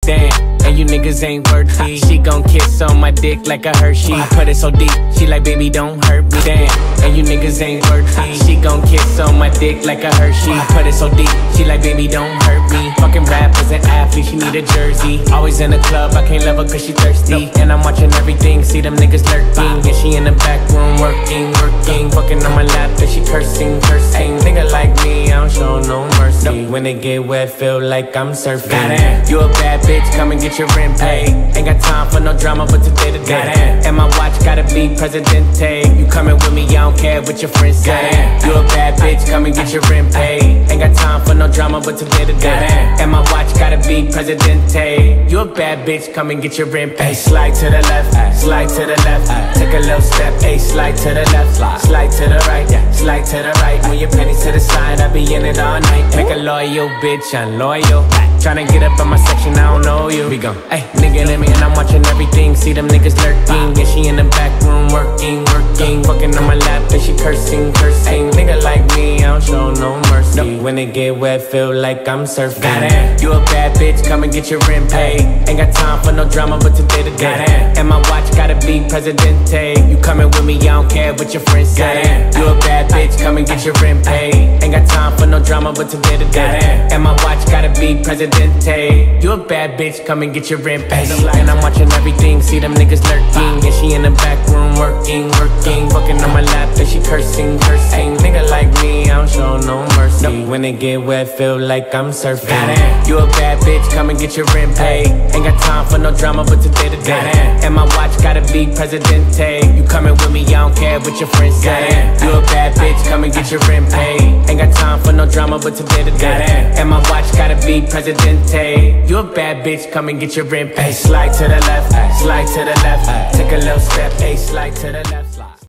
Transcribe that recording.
Damn, and you niggas ain't worthy. She gon' kiss on my dick like a Hershey. I put it so deep, she like, baby, don't hurt me. Damn, and you niggas ain't worthy. She gon' kiss on my dick like a Hershey. I put it so deep, she like, baby, don't hurt me. Fucking rappers and athletes, she need a jersey. Always in the club, I can't love her cause she thirsty. And I'm watching everything, see them niggas lurking. And she in the back room working. Fucking on my lap, then she cursing. Nigga like me, I don't show no mercy. When it get wet, feel like I'm surfing. Goddamn, you a bad bitch, come and get your rent paid. Ain't got time for no drama, but today to day. And my watch gotta be Presidente. You coming with me, I don't care what your friends say. You a bad bitch, come and get your rent paid. Ain't got time for no drama, but today to day. And my watch gotta be Presidente. You a bad bitch, come and get your rent paid. Slide to the left, slide to the left. Take a little step, slide to the left, slide to the right, slide to the right. Move your pennies to the side, I be in it all night. Make a loyal bitch, I'm loyal. Tryna get up in my section, I don't know you. We gon' nigga let me, and I'm watching everything. See them niggas lurking, and she in the back room working. Fucking on my lap, and she cursing. Nigga like me, I don't show no mercy. When it get wet, feel like I'm surfing. Goddamn, you a bad bitch, come and get your rent paid. Ain't got time for no drama, but today to day. And my watch gotta be Presidente. You coming with me, I don't care what your friends say. You a bad bitch, come and get your rent paid. Ain't got time for no drama, but today to day. And my watch gotta be Presidente. You a bad bitch, come and get your rent paid. And I'm watching everything, see them niggas lurking. And she in the back room working. Fucking on my lap, and she cursing. Nigga like me, I don't show no mercy. When it get wet, feel like I'm surfing. You a bad bitch, come and get your rent paid. Ain't got time for no drama, but today to day. And my watch gotta be Presidente. You coming with me, I don't care what your friends say. You a bad bitch, come and get your rent paid. Ain't got time for no drama, but today to day. And my watch gotta be Presidente. You a bad bitch, come and get your rent paid. Slide to the left, slide to the left. Take a little step, slide to the left.